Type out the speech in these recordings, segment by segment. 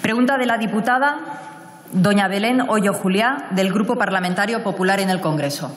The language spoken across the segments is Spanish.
Pregunta de la diputada doña Belén Hoyo Juliá, del Grupo Parlamentario Popular en el Congreso.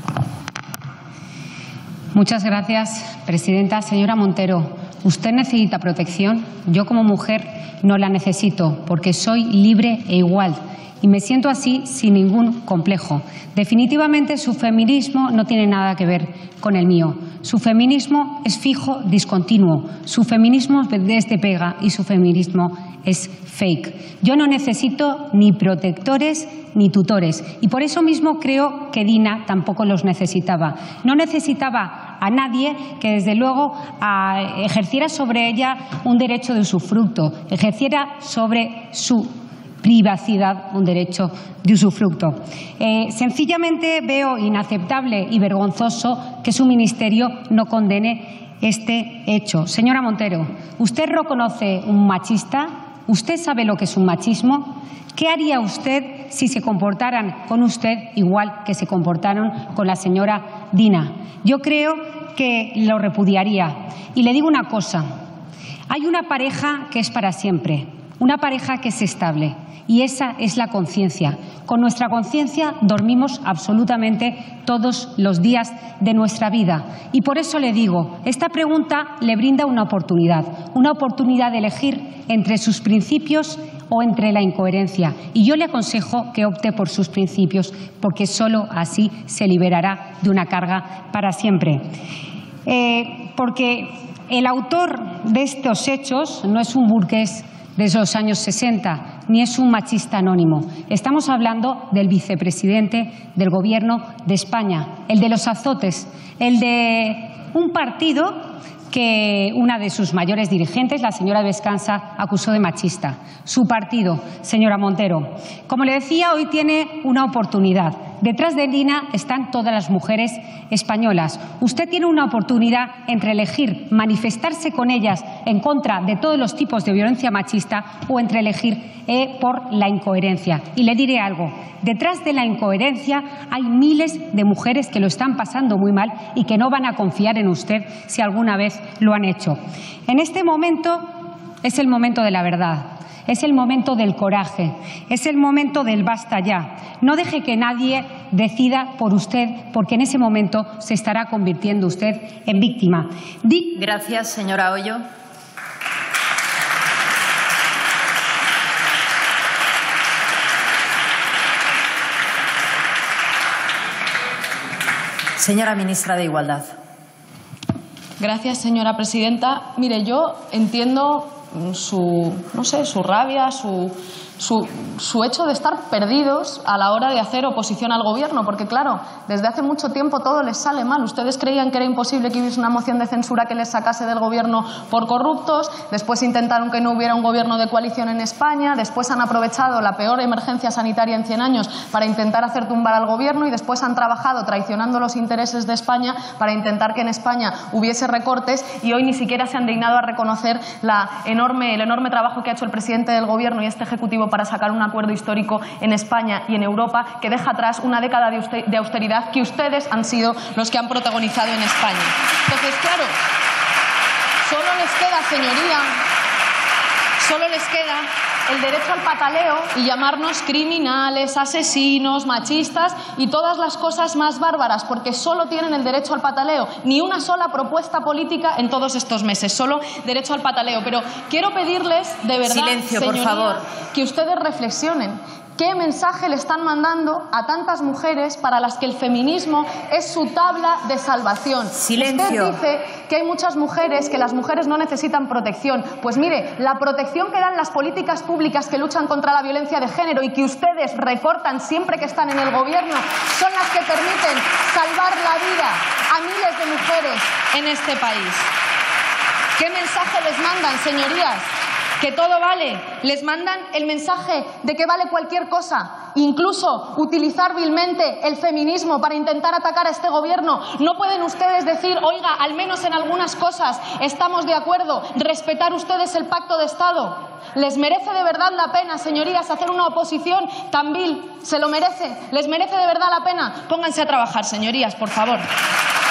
Muchas gracias, presidenta. Señora Montero, ¿usted necesita protección? Yo, como mujer, no la necesito porque soy libre e igual y me siento así sin ningún complejo. Definitivamente su feminismo no tiene nada que ver con el mío. Su feminismo es fijo, discontinuo. Su feminismo es de pega y su feminismo es fake. Yo no necesito ni protectores ni tutores y por eso mismo creo que Dina tampoco los necesitaba. No necesitaba a nadie que desde luego ejerciera sobre ella un derecho de usufructo, ejerciera sobre su privacidad un derecho de usufructo. Sencillamente veo inaceptable y vergonzoso que su ministerio no condene este hecho. Señora Montero, ¿usted reconoce un machista? ¿Usted sabe lo que es un machismo? ¿Qué haría usted si se comportaran con usted igual que se comportaron con la señora Dina? Yo creo que lo repudiaría. Y le digo una cosa, hay una pareja que es para siempre, una pareja que es estable, y esa es la conciencia. Con nuestra conciencia dormimos absolutamente todos los días de nuestra vida. Y por eso le digo, esta pregunta le brinda una oportunidad de elegir entre sus principios o entre la incoherencia. Y yo le aconsejo que opte por sus principios, porque solo así se liberará de una carga para siempre. Porque el autor de estos hechos no es un burgués de los años 60, ni es un machista anónimo. Estamos hablando del vicepresidente del Gobierno de España, el de los azotes, el de un partido que una de sus mayores dirigentes, la señora Vescansa, acusó de machista. Su partido, señora Montero. Como le decía, hoy tiene una oportunidad. Detrás de Dina están todas las mujeres españolas. Usted tiene una oportunidad entre elegir manifestarse con ellas en contra de todos los tipos de violencia machista o entre elegir por la incoherencia. Y le diré algo, detrás de la incoherencia hay miles de mujeres que lo están pasando muy mal y que no van a confiar en usted si alguna vez lo han hecho. En este momento es el momento de la verdad. Es el momento del coraje, es el momento del basta ya. No deje que nadie decida por usted, porque en ese momento se estará convirtiendo usted en víctima. Gracias, señora Hoyo. Señora ministra de Igualdad. Gracias, señora presidenta. Mire, yo entiendo su rabia, su hecho de estar perdidos a la hora de hacer oposición al Gobierno, porque claro, desde hace mucho tiempo todo les sale mal. Ustedes creían que era imposible que hubiese una moción de censura que les sacase del Gobierno por corruptos, después intentaron que no hubiera un Gobierno de coalición en España, después han aprovechado la peor emergencia sanitaria en 100 años para intentar hacer tumbar al Gobierno y después han trabajado traicionando los intereses de España para intentar que en España hubiese recortes y hoy ni siquiera se han dignado a reconocer el enorme trabajo que ha hecho el presidente del Gobierno y este Ejecutivo para sacar un acuerdo histórico en España y en Europa que deja atrás una década de austeridad que ustedes han sido los que han protagonizado en España. Entonces, claro, solo les queda, señoría, solo les queda el derecho al pataleo y llamarnos criminales, asesinos, machistas y todas las cosas más bárbaras, porque solo tienen el derecho al pataleo, ni una sola propuesta política en todos estos meses, solo derecho al pataleo. Pero quiero pedirles, de verdad, silencio, señoría, por favor, que ustedes reflexionen. ¿Qué mensaje le están mandando a tantas mujeres para las que el feminismo es su tabla de salvación? Silencio. Usted dice que hay muchas mujeres, que las mujeres no necesitan protección. Pues mire, la protección que dan las políticas públicas que luchan contra la violencia de género y que ustedes recortan siempre que están en el Gobierno son las que permiten salvar la vida a miles de mujeres en este país. ¿Qué mensaje les mandan, señorías? Que todo vale. Les mandan el mensaje de que vale cualquier cosa, incluso utilizar vilmente el feminismo para intentar atacar a este Gobierno. No pueden ustedes decir, oiga, al menos en algunas cosas estamos de acuerdo, respetar ustedes el pacto de Estado. ¿Les merece de verdad la pena, señorías, hacer una oposición tan vil? ¿Se lo merece? ¿Les merece de verdad la pena? Pónganse a trabajar, señorías, por favor.